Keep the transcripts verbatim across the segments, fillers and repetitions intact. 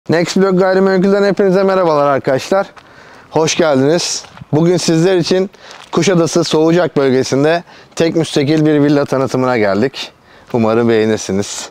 Nextblog Gayrimenkul'den hepinize merhabalar arkadaşlar. Hoş geldiniz. Bugün sizler için Kuşadası Soğucak bölgesinde tek müstakil bir villa tanıtımına geldik. Umarım beğenirsiniz.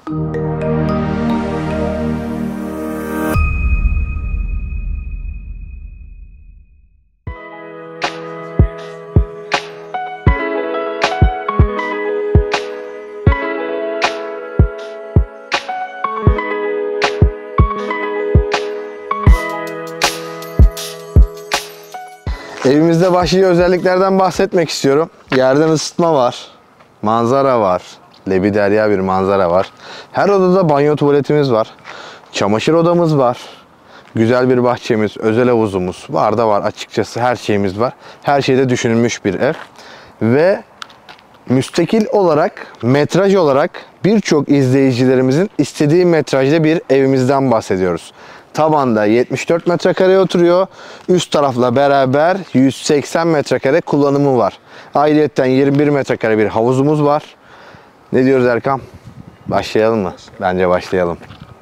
Evimizde başlıca özelliklerden bahsetmek istiyorum. Yerden ısıtma var, manzara var, lebiderya bir manzara var. Her odada banyo tuvaletimiz var, çamaşır odamız var, güzel bir bahçemiz, özel havuzumuz var da var açıkçası, her şeyimiz var. Her şeyde düşünülmüş bir ev ve müstakil olarak, metraj olarak birçok izleyicilerimizin istediği metrajda bir evimizden bahsediyoruz. Tabanda yetmiş dört metrekare oturuyor. Üst tarafla beraber yüz seksen metrekare kullanımı var. Ayrıyeten yirmi bir metrekare bir havuzumuz var. Ne diyoruz Erkan? Başlayalım mı? Bence başlayalım.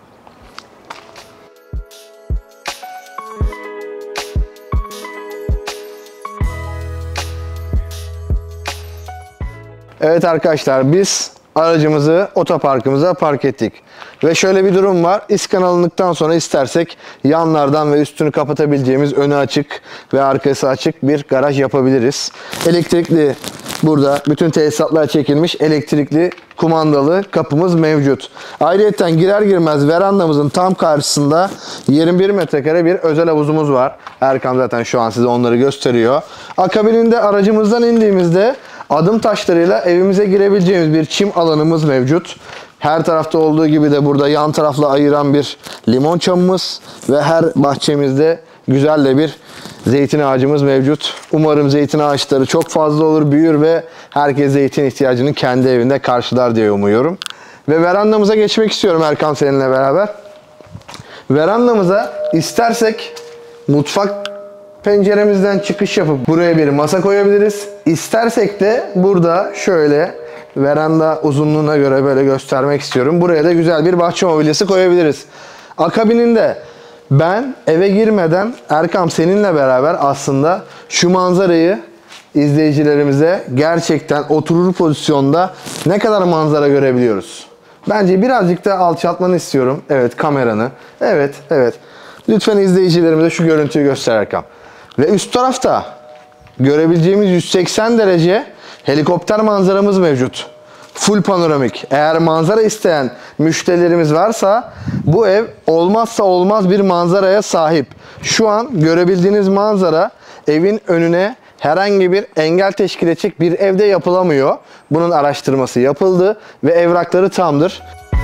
Evet arkadaşlar, biz aracımızı otoparkımıza park ettik. Ve şöyle bir durum var. İskan alındıktan sonra istersek yanlardan ve üstünü kapatabileceğimiz önü açık ve arkası açık bir garaj yapabiliriz. Elektrikli, burada bütün tesisatlar çekilmiş elektrikli kumandalı kapımız mevcut. Ayrıca girer girmez verandamızın tam karşısında yirmi bir metrekare bir özel havuzumuz var. Erkan zaten şu an size onları gösteriyor. Akabininde aracımızdan indiğimizde adım taşlarıyla evimize girebileceğimiz bir çim alanımız mevcut. Her tarafta olduğu gibi de burada yan tarafla ayıran bir limon çamımız ve her bahçemizde güzel de bir zeytin ağacımız mevcut. Umarım zeytin ağaçları çok fazla olur, büyür ve herkes zeytin ihtiyacını kendi evinde karşılar diye umuyorum. Ve verandamıza geçmek istiyorum Erkan seninle beraber. Verandamıza istersek mutfak penceremizden çıkış yapıp buraya bir masa koyabiliriz. İstersek de burada şöyle veranda uzunluğuna göre böyle göstermek istiyorum. Buraya da güzel bir bahçe mobilyası koyabiliriz. Akabininde ben eve girmeden Erkam seninle beraber aslında şu manzarayı izleyicilerimize gerçekten oturur pozisyonda ne kadar manzara görebiliyoruz. Bence birazcık da alçaltmanı istiyorum. Evet, kameranı. Evet, evet. Lütfen izleyicilerimize şu görüntüyü göster Erkam. Ve üst tarafta görebileceğimiz yüz seksen derece helikopter manzaramız mevcut. Full panoramik. Eğer manzara isteyen müşterilerimiz varsa bu ev olmazsa olmaz bir manzaraya sahip. Şu an görebildiğiniz manzara evin önüne herhangi bir engel teşkil edecek bir evde yapılamıyor. Bunun araştırması yapıldı ve evrakları tamdır.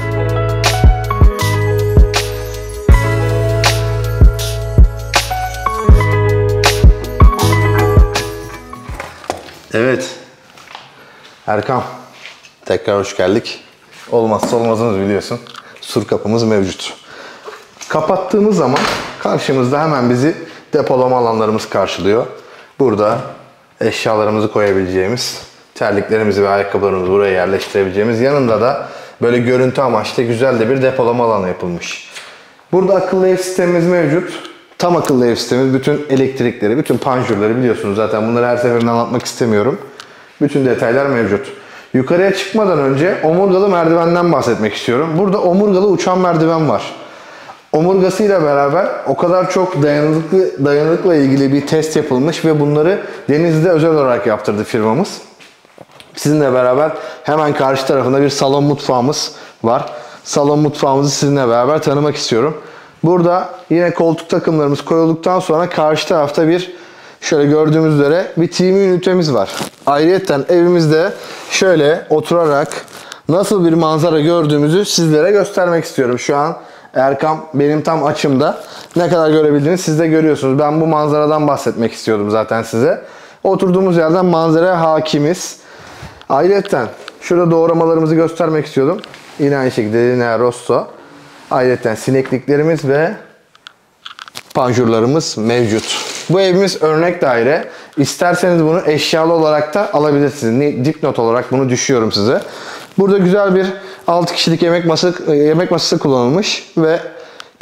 Evet. Erkan, tekrar hoş geldik. Olmazsa olmazımız biliyorsun. Sur kapımız mevcut. Kapattığımız zaman karşımızda hemen bizi depolama alanlarımız karşılıyor. Burada eşyalarımızı koyabileceğimiz, terliklerimizi ve ayakkabılarımızı buraya yerleştirebileceğimiz, yanında da böyle görüntü amaçlı güzel de bir depolama alanı yapılmış. Burada akıllı ev sistemimiz mevcut. Tam akıllı ev sistemimiz, bütün elektrikleri, bütün panjurları biliyorsunuz zaten, bunları her seferinde anlatmak istemiyorum. Bütün detaylar mevcut. Yukarıya çıkmadan önce omurgalı merdivenden bahsetmek istiyorum. Burada omurgalı uçan merdiven var. Omurgasıyla beraber o kadar çok dayanıklı, dayanıkla ilgili bir test yapılmış ve bunları Denizli'de özel olarak yaptırdı firmamız. Sizinle beraber hemen karşı tarafında bir salon mutfağımız var. Salon mutfağımızı sizinle beraber tanımak istiyorum. Burada yine koltuk takımlarımız koyulduktan sonra karşı tarafta bir, şöyle gördüğümüz üzere bir T V ünitemiz var. Ayrıca evimizde şöyle oturarak nasıl bir manzara gördüğümüzü sizlere göstermek istiyorum. Şu an Erkam benim tam açımda. Ne kadar görebildiğini siz de görüyorsunuz. Ben bu manzaradan bahsetmek istiyordum zaten size. Oturduğumuz yerden manzaraya hakimiz. Ayrıca şurada doğramalarımızı göstermek istiyordum. Yine aynı şekilde Linea Rosso. Ayrıca sinekliklerimiz ve panjurlarımız mevcut. Bu evimiz örnek daire. İsterseniz bunu eşyalı olarak da alabilirsiniz. Dipnot olarak bunu düşüyorum size. Burada güzel bir altı kişilik yemek masası, yemek masası kullanılmış ve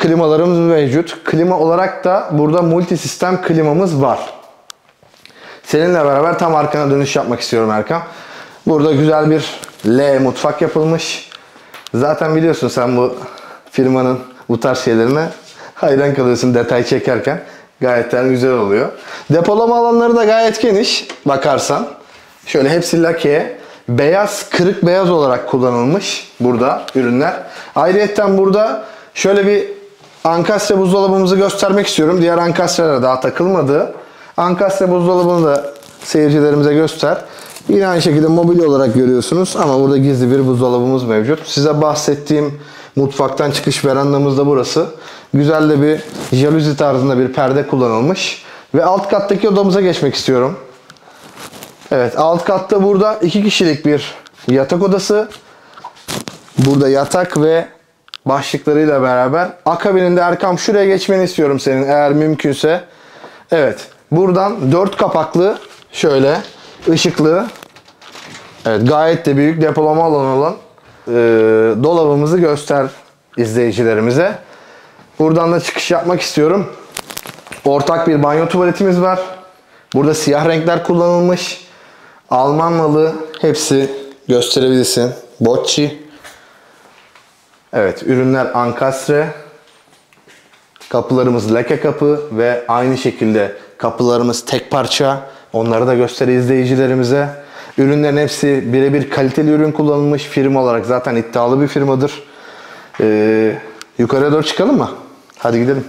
klimalarımız mevcut. Klima olarak da burada multi sistem klimamız var. Seninle beraber tam arkana dönüş yapmak istiyorum Erkan. Burada güzel bir L mutfak yapılmış. Zaten biliyorsun sen bu firmanın bu tarz şeylerine hayran kalıyorsun detay çekerken. Gayet de güzel oluyor. Depolama alanları da gayet geniş bakarsan. Şöyle hepsi lakiye. Beyaz, kırık beyaz olarak kullanılmış burada ürünler. Ayrıyeten burada şöyle bir ankastre buzdolabımızı göstermek istiyorum. Diğer ankastrelere daha takılmadı. Ankastre buzdolabını da seyircilerimize göster. Yine aynı şekilde mobilya olarak görüyorsunuz ama burada gizli bir buzdolabımız mevcut. Size bahsettiğim mutfaktan çıkış verandamız da burası. Güzel de bir jaluzi tarzında bir perde kullanılmış. Ve alt kattaki odamıza geçmek istiyorum. Evet, alt katta burada iki kişilik bir yatak odası. Burada yatak ve başlıklarıyla beraber. Akabininde Erkam şuraya geçmeni istiyorum senin eğer mümkünse. Evet, buradan dört kapaklı şöyle ışıklı, evet gayet de büyük depolama alanı olan e, dolabımızı göster izleyicilerimize. Buradan da çıkış yapmak istiyorum. Ortak bir banyo tuvaletimiz var. Burada siyah renkler kullanılmış. Alman malı hepsi gösterebilirsin. Bocci. Evet, ürünler ankastre. Kapılarımız lake kapı ve aynı şekilde kapılarımız tek parça. Onları da göster izleyicilerimize. Ürünlerin hepsi birebir kaliteli ürün kullanılmış. Firma olarak zaten iddialı bir firmadır. Ee, yukarıya doğru çıkalım mı? Hadi gidelim.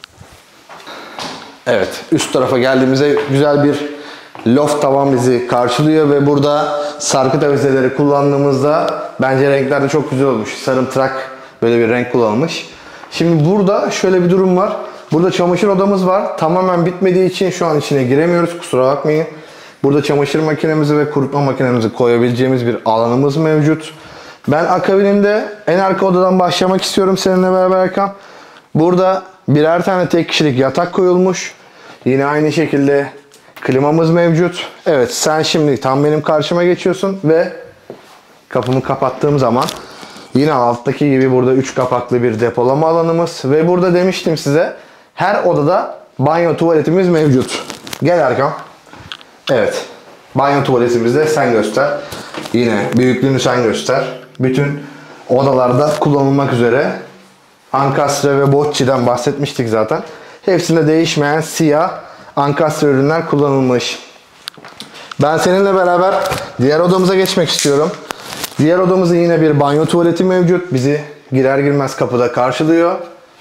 Evet, üst tarafa geldiğimizde güzel bir loft tavan bizi karşılıyor ve burada sarkıt avizeleri kullandığımızda bence renkler de çok güzel olmuş. Sarımtırak böyle bir renk kullanılmış. Şimdi burada şöyle bir durum var. Burada çamaşır odamız var. Tamamen bitmediği için şu an içine giremiyoruz. Kusura bakmayın. Burada çamaşır makinemizi ve kurutma makinemizi koyabileceğimiz bir alanımız mevcut. Ben akabininde en arka odadan başlamak istiyorum seninle beraber Erkan. Burada birer tane tek kişilik yatak koyulmuş. Yine aynı şekilde klimamız mevcut. Evet, sen şimdi tam benim karşıma geçiyorsun ve kapımı kapattığım zaman yine alttaki gibi burada üç kapaklı bir depolama alanımız ve burada demiştim size her odada banyo tuvaletimiz mevcut. Gel Erkan. Evet. Banyo tuvaletimizde sen göster. Yine büyüklüğünü sen göster. Bütün odalarda kullanılmak üzere ankastre ve Bocci'den bahsetmiştik zaten. Hepsinde değişmeyen siyah ankastre ürünler kullanılmış. Ben seninle beraber diğer odamıza geçmek istiyorum. Diğer odamızın yine bir banyo tuvaleti mevcut. Bizi girer girmez kapıda karşılıyor.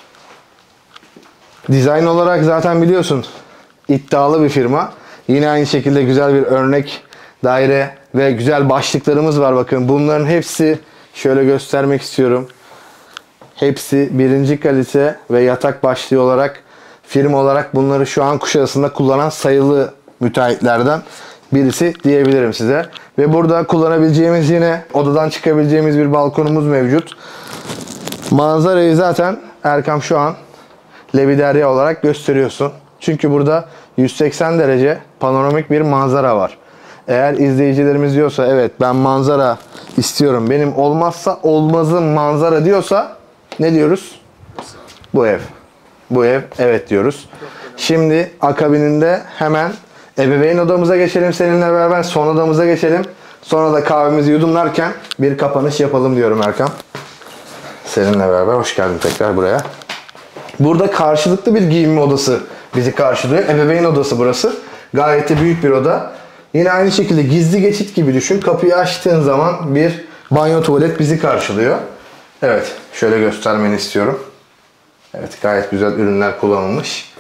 Dizayn olarak zaten biliyorsun iddialı bir firma. Yine aynı şekilde güzel bir örnek daire ve güzel başlıklarımız var. Bakın bunların hepsi şöyle göstermek istiyorum. Hepsi birinci kalite ve yatak başlığı olarak firma olarak bunları şu an Kuşadası'nda kullanan sayılı müteahhitlerden birisi diyebilirim size. Ve burada kullanabileceğimiz yine odadan çıkabileceğimiz bir balkonumuz mevcut. Manzarayı zaten Erkam şu an Lebiderya olarak gösteriyorsun. Çünkü burada yüz seksen derece panoramik bir manzara var. Eğer izleyicilerimiz diyorsa evet ben manzara istiyorum, benim olmazsa olmazım manzara diyorsa ne diyoruz? Bu ev. Bu ev evet diyoruz. Şimdi akabininde hemen ebeveyn odamıza geçelim seninle beraber. Son odamıza geçelim. Sonra da kahvemizi yudumlarken bir kapanış yapalım diyorum Erkan. Seninle beraber hoş geldin tekrar buraya. Burada karşılıklı bir giyinme odası bizi karşılıyor. Ebeveyn odası burası. Gayet de büyük bir oda. Yine aynı şekilde gizli geçit gibi düşün. Kapıyı açtığın zaman bir banyo tuvalet bizi karşılıyor. Evet, şöyle göstermeni istiyorum. Evet, gayet güzel ürünler kullanılmış.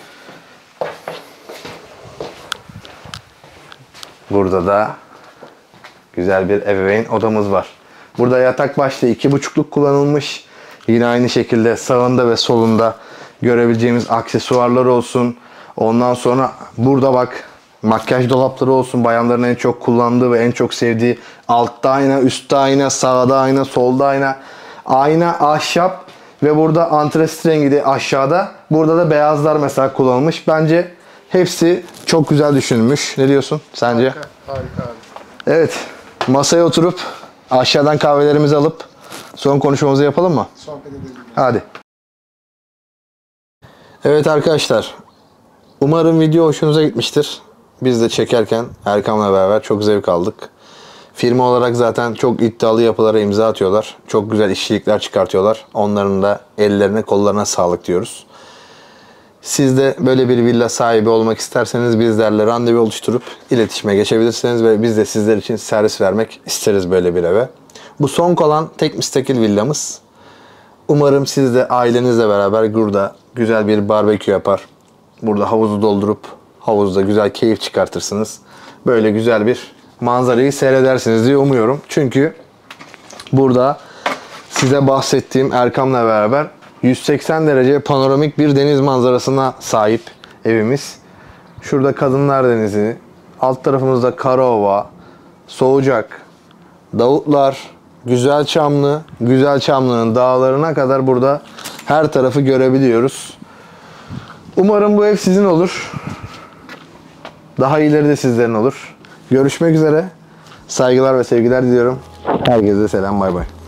Burada da güzel bir ebeveyn odamız var. Burada yatak başlığı iki buçukluk kullanılmış. Yine aynı şekilde sağında ve solunda görebileceğimiz aksesuarlar olsun. Ondan sonra burada bak makyaj dolapları olsun. Bayanların en çok kullandığı ve en çok sevdiği altta ayna, üstte ayna, sağda ayna, solda ayna. Ayna, ahşap ve burada antresit rengi de aşağıda. Burada da beyazlar mesela kullanılmış. Bence hepsi çok güzel düşünülmüş. Ne diyorsun sence? Harika, harika abi. Evet. Masaya oturup aşağıdan kahvelerimizi alıp son konuşmamızı yapalım mı? Sohbet edelim. Hadi. Evet arkadaşlar, umarım video hoşunuza gitmiştir. Biz de çekerken Erkam'la beraber çok zevk aldık. Firma olarak zaten çok iddialı yapılara imza atıyorlar. Çok güzel işçilikler çıkartıyorlar. Onların da ellerine kollarına sağlık diyoruz. Siz de böyle bir villa sahibi olmak isterseniz bizlerle randevu oluşturup iletişime geçebilirsiniz ve biz de sizler için servis vermek isteriz böyle bir eve. Bu son kalan tek müstakil villamız. Umarım siz de ailenizle beraber burada güzel bir barbekü yapar. Burada havuzu doldurup havuzda güzel keyif çıkartırsınız. Böyle güzel bir manzarayı seyredersiniz diye umuyorum. Çünkü burada size bahsettiğim Erkam'la beraber yüz seksen derece panoramik bir deniz manzarasına sahip evimiz. Şurada Kadınlar Denizi, alt tarafımızda Karaova, Soğucak, Davutlar, Güzelçamlı, Güzelçamlı'nın dağlarına kadar burada her tarafı görebiliyoruz. Umarım bu ev sizin olur. Daha iyileri de sizlerin olur. Görüşmek üzere. Saygılar ve sevgiler diliyorum. Herkese selam, bay bay.